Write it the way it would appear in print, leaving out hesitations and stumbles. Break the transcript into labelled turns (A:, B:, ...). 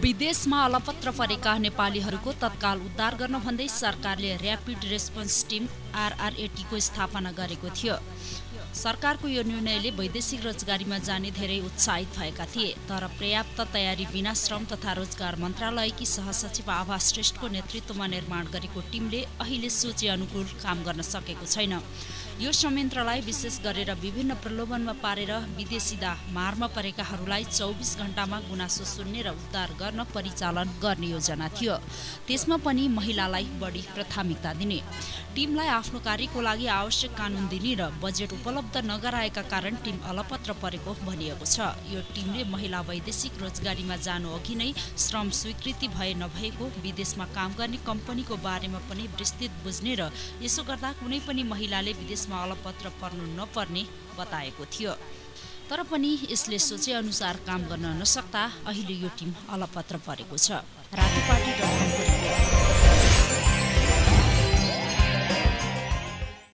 A: विदेशमा अलपत्र परेका नेपालीहरूको तत्काल उद्धार गर्न भन्दै सरकारले र्यापिड रेस्पोन्स टिम RRAT को स्थापना गरेको थियो। सरकारको यो निर्णयले वैदेशिक रोजगारीमा जाने धेरै उत्साहित भएका थिए, तर पर्याप्त तयारी बिना श्रम तथा रोजगार मन्त्रालयकी सहसचिव आभा श्रेष्ठको नेतृत्वमा निर्माण गरेको टिमले अहिले सोचे अनुकूल काम गर्न सकेको छैन। यो संयन्त्रलाई विशेष गरेर विभिन्न प्रलोभनमा पारेर विदेशीदा मारमा परेकाहरूलाई 24 घण्टामा गुनासो सुन्ने र उद्धार गर्न परिचालन गर्ने योजना थियो। त्यसमा पनि महिलालाई बढी प्राथमिकता दिने। टिमलाई आफ्नो कार्यको लागि आवश्यक कानुन दिने र बजेट उपलब्ध नगराएका कारण टिम अलपत्र परेको भनिएको छ। यो टिमले महिला वैदेशिक रोजगारीमा जानु अघि नै श्रम स्वीकृति भए नभएको विदेशमा काम गर्ने कम्पनीको बारेमा पनि विस्तृत बुझ्ने र यसो गर्दा कुनै पनि महिलाले विदेशमा अलपत्र पर्नु नपर्ने बताएको थियो। तर पनि यसले सोचे अनुसार काम गर्न नसक्दा अहिले यो टिम अलपत्र परेको छ। रातोपाटी.com